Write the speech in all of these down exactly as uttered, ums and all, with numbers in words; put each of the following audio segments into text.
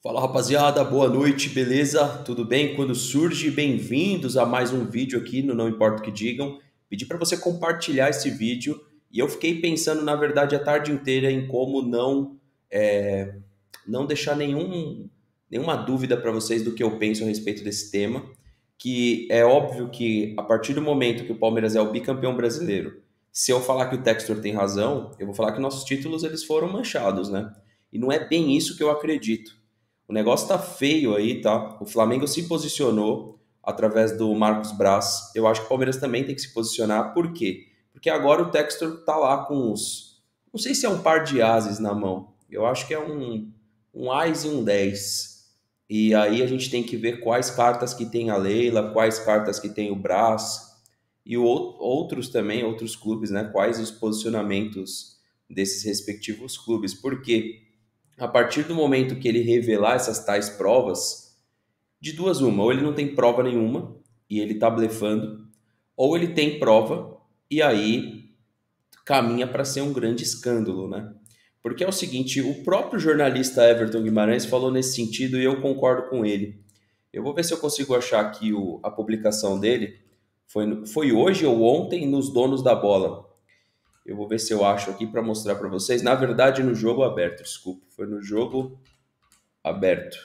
Fala rapaziada, boa noite, beleza? Tudo bem? Quando surge, bem-vindos a mais um vídeo aqui no Não Importa o que Digam. Pedi para você compartilhar esse vídeo e eu fiquei pensando, na verdade, a tarde inteira em como não, é, não deixar nenhum, nenhuma dúvida para vocês do que eu penso a respeito desse tema, que é óbvio que a partir do momento que o Palmeiras é o bicampeão brasileiro, se eu falar que o Textor tem razão, eu vou falar que nossos títulos eles foram manchados, né? E não é bem isso que eu acredito. O negócio tá feio aí, tá? O Flamengo se posicionou através do Marcos Braz. Eu acho que o Palmeiras também tem que se posicionar. Por quê? Porque agora o Textor tá lá com os... Não sei se é um par de ases na mão. Eu acho que é um, um ás e um dez. E aí a gente tem que ver quais cartas que tem a Leila, quais cartas que tem o Braz. E o, outros também, outros clubes, né? Quais os posicionamentos desses respectivos clubes. Por quê? A partir do momento que ele revelar essas tais provas, de duas uma, ou ele não tem prova nenhuma e ele tá blefando, ou ele tem prova e aí caminha para ser um grande escândalo, né? Porque é o seguinte, o próprio jornalista Everton Guimarães falou nesse sentido e eu concordo com ele. Eu vou ver se eu consigo achar aqui o, a publicação dele. Foi, foi hoje ou ontem nos Donos da Bola. Eu vou ver se eu acho aqui para mostrar para vocês. Na verdade, no jogo aberto, desculpa. Foi no jogo aberto.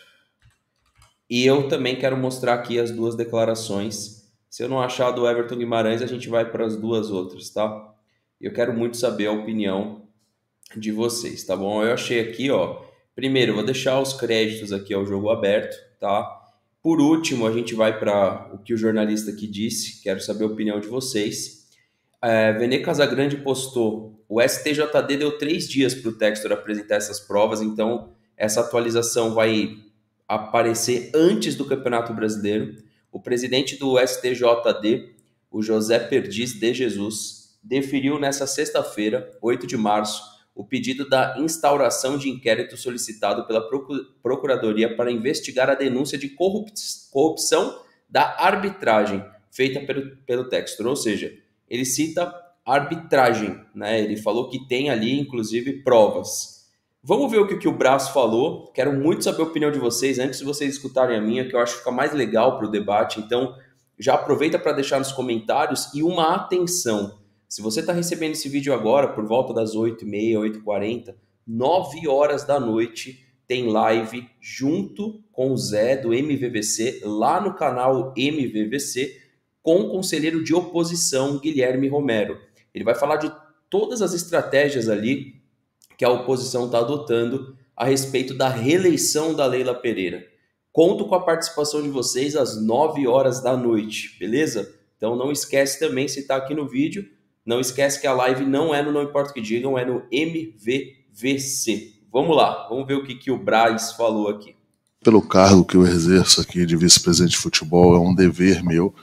E eu também quero mostrar aqui as duas declarações. Se eu não achar do Everton Guimarães, a gente vai para as duas outras, tá? Eu quero muito saber a opinião de vocês, tá bom? Eu achei aqui, ó. Primeiro, eu vou deixar os créditos aqui ao jogo aberto, tá? Por último, a gente vai para o que o jornalista aqui disse. Quero saber a opinião de vocês. É, Vene Casagrande postou, o S T J D deu três dias para o Textor apresentar essas provas, então essa atualização vai aparecer antes do Campeonato Brasileiro. O presidente do S T J D, o José Perdiz de Jesus, deferiu nessa sexta-feira, oito de março, o pedido da instauração de inquérito solicitado pela Procuradoria para investigar a denúncia de corrupção da arbitragem feita pelo, pelo Textor, ou seja, ele cita arbitragem, né? Ele falou que tem ali, inclusive, provas. Vamos ver o que, que o Braz falou. Quero muito saber a opinião de vocês, antes de vocês escutarem a minha, que eu acho que fica mais legal para o debate. Então, já aproveita para deixar nos comentários. E uma atenção, se você está recebendo esse vídeo agora, por volta das oito e meia, oito e quarenta, nove horas da noite, tem live junto com o Zé, do M V V C, lá no canal M V V C, com o conselheiro de oposição, Guilherme Romero. Ele vai falar de todas as estratégias ali que a oposição está adotando a respeito da reeleição da Leila Pereira. Conto com a participação de vocês às nove horas da noite, beleza? Então não esquece também, se está aqui no vídeo, não esquece que a live não é no Não Importa o que Digam, é no M V V C. Vamos lá, vamos ver o que, que o Braz falou aqui. Pelo cargo que eu exerço aqui de vice-presidente de futebol, é um dever meu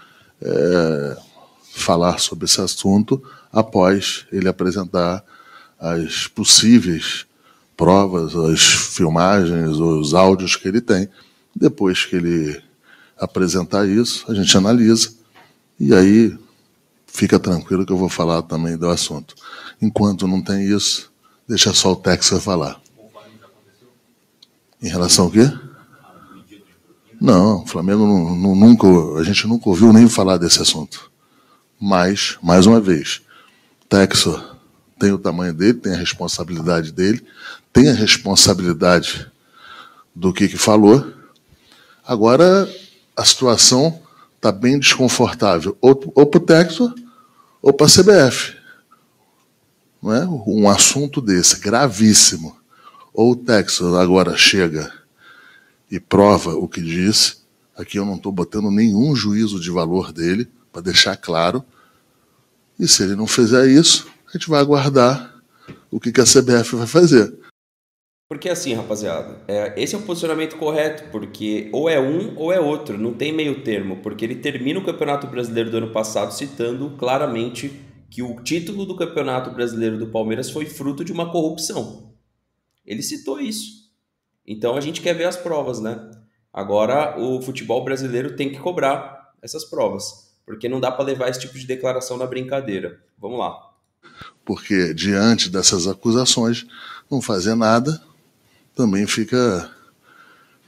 É, falar sobre esse assunto após ele apresentar as possíveis provas, as filmagens, os áudios que ele tem. Depois que ele apresentar isso, a gente analisa e aí fica tranquilo que eu vou falar também do assunto. Enquanto não tem isso, deixa só o Textor falar. Em relação ao quê? Não, o Flamengo não, não, nunca, a gente nunca ouviu nem falar desse assunto. Mas, mais uma vez, Textor tem o tamanho dele, tem a responsabilidade dele, tem a responsabilidade do que, que falou. Agora, a situação está bem desconfortável, ou, ou para o Textor ou para a C B F. Não é? Um assunto desse, gravíssimo. Ou o Textor agora chega e prova o que disse. Aqui eu não estou botando nenhum juízo de valor dele, para deixar claro. E se ele não fizer isso, a gente vai aguardar o que, que a C B F vai fazer. Porque assim, rapaziada, é, esse é o posicionamento correto, porque ou é um ou é outro, não tem meio termo, porque ele termina o Campeonato Brasileiro do ano passado citando claramente que o título do Campeonato Brasileiro do Palmeiras foi fruto de uma corrupção. Ele citou isso. Então a gente quer ver as provas, né? Agora o futebol brasileiro tem que cobrar essas provas, porque não dá para levar esse tipo de declaração na brincadeira. Vamos lá. Porque diante dessas acusações, não fazer nada também fica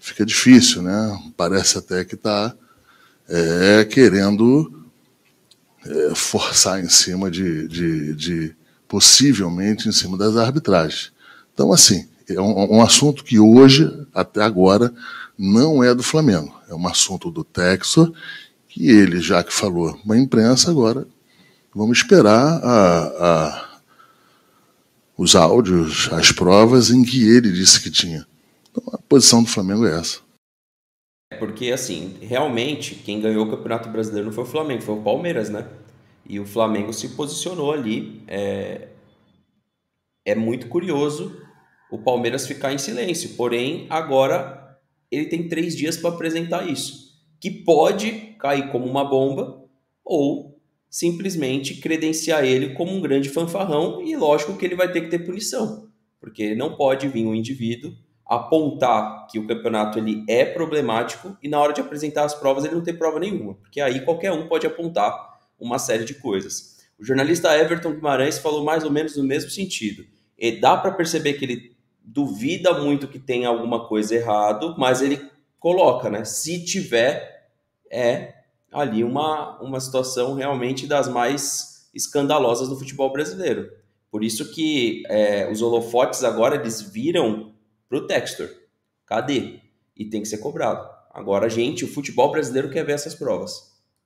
fica difícil, né? Parece até que está é, querendo é, forçar em cima de, de, de, possivelmente, em cima das arbitragens. Então, assim, é um, um assunto que hoje, até agora, não é do Flamengo. É um assunto do Textor, que ele, já que falou na imprensa, agora vamos esperar a, a, os áudios, as provas em que ele disse que tinha. Então, a posição do Flamengo é essa. Porque, assim, realmente, quem ganhou o Campeonato Brasileiro não foi o Flamengo, foi o Palmeiras, né? E o Flamengo se posicionou ali. É, é muito curioso o Palmeiras ficar em silêncio. Porém, agora ele tem três dias para apresentar isso. Que pode cair como uma bomba ou simplesmente credenciar ele como um grande fanfarrão. E lógico que ele vai ter que ter punição. Porque não pode vir um indivíduo apontar que o campeonato ele é problemático e na hora de apresentar as provas ele não tem prova nenhuma, porque aí qualquer um pode apontar uma série de coisas. O jornalista Everton Guimarães falou mais ou menos no mesmo sentido. E dá para perceber que ele duvida muito que tenha alguma coisa errado, mas ele coloca, né? Se tiver, é ali uma, uma situação realmente das mais escandalosas do futebol brasileiro. Por isso que é, os holofotes agora eles viram pro Textor. Cadê? E tem que ser cobrado. Agora, gente, o futebol brasileiro quer ver essas provas.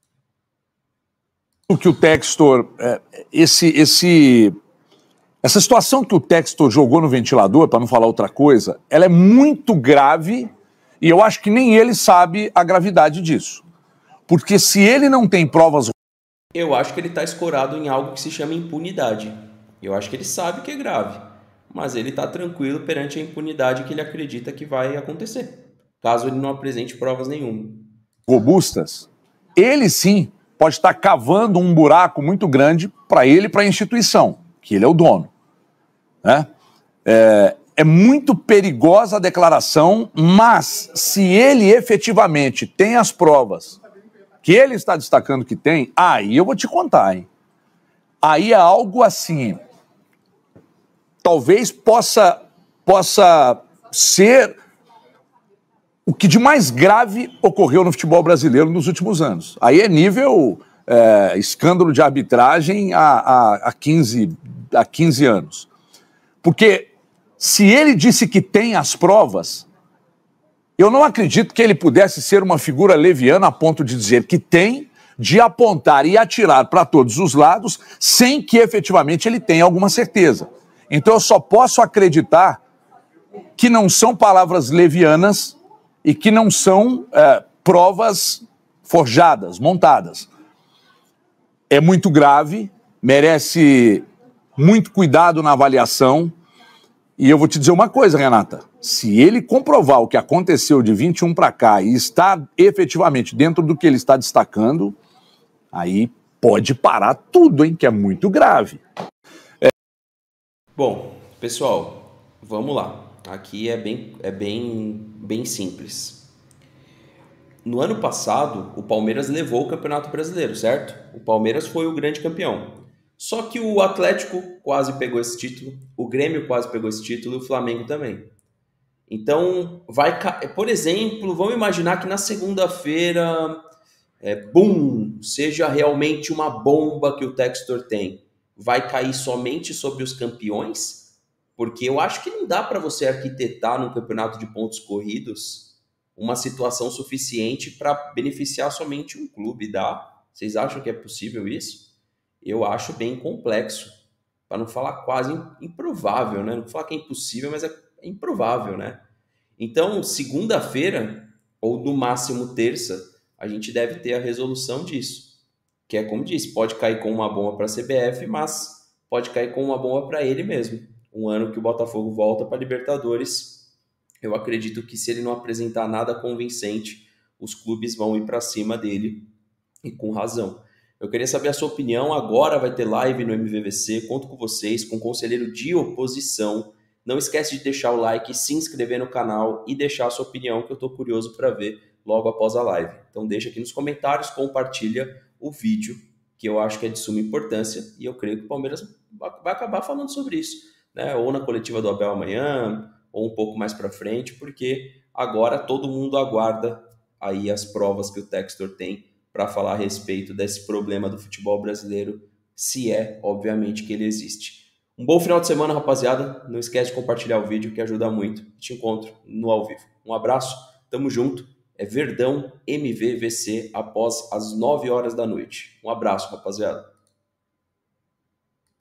O que o Textor, esse, esse, essa situação que o Textor jogou no ventilador, para não falar outra coisa, ela é muito grave e eu acho que nem ele sabe a gravidade disso. Porque se ele não tem provas... Eu acho que ele está escorado em algo que se chama impunidade. Eu acho que ele sabe que é grave. Mas ele está tranquilo perante a impunidade que ele acredita que vai acontecer, caso ele não apresente provas nenhuma. Robustas, ele sim pode estar cavando um buraco muito grande para ele e para a instituição, que ele é o dono. Né? É, é muito perigosa a declaração, mas se ele efetivamente tem as provas que ele está destacando que tem, aí eu vou te contar, hein? Aí é algo assim... talvez possa, possa ser o que de mais grave ocorreu no futebol brasileiro nos últimos anos. Aí é nível é, escândalo de arbitragem há, há, há, quinze, há quinze anos. Porque se ele disse que tem as provas, eu não acredito que ele pudesse ser uma figura leviana a ponto de dizer que tem, de apontar e atirar para todos os lados, sem que efetivamente ele tenha alguma certeza. Então eu só posso acreditar que não são palavras levianas e que não são é, provas forjadas, montadas. É muito grave, merece muito cuidado na avaliação. E eu vou te dizer uma coisa, Renata. Se ele comprovar o que aconteceu de vinte e um para cá e está efetivamente dentro do que ele está destacando, aí pode parar tudo, hein, que é muito grave. Bom, pessoal, vamos lá. Aqui é bem, é bem, bem simples. No ano passado, o Palmeiras levou o Campeonato Brasileiro, certo? O Palmeiras foi o grande campeão. Só que o Atlético quase pegou esse título, o Grêmio quase pegou esse título e o Flamengo também. Então, vai, por exemplo, vamos imaginar que na segunda-feira, é, bum, seja realmente uma bomba que o Textor tem. Vai cair somente sobre os campeões? Porque eu acho que não dá para você arquitetar num campeonato de pontos corridos uma situação suficiente para beneficiar somente um clube, dá? Vocês acham que é possível isso? Eu acho bem complexo, para não falar quase improvável, né? Não vou falar que é impossível, mas é improvável, né? Então, segunda-feira, ou no máximo terça, a gente deve ter a resolução disso. Que é como disse, pode cair com uma bomba para a C B F, mas pode cair com uma bomba para ele mesmo. Um ano que o Botafogo volta para a Libertadores, eu acredito que se ele não apresentar nada convincente, os clubes vão ir para cima dele, e com razão. Eu queria saber a sua opinião, agora vai ter live no M V V C, conto com vocês, com o conselheiro de oposição. Não esquece de deixar o like, se inscrever no canal e deixar a sua opinião, que eu estou curioso para ver logo após a live. Então deixa aqui nos comentários, compartilha o vídeo, que eu acho que é de suma importância, e eu creio que o Palmeiras vai acabar falando sobre isso, né? Ou na coletiva do Abel amanhã, ou um pouco mais para frente, porque Agora todo mundo aguarda aí as provas que o Textor tem para falar a respeito desse problema do futebol brasileiro, se é, obviamente, que ele existe. Um bom final de semana, rapaziada. Não esquece de compartilhar o vídeo, que ajuda muito. Te encontro no ao vivo. Um abraço, tamo junto. É Verdão M V V C após as nove horas da noite. Um abraço, rapaziada.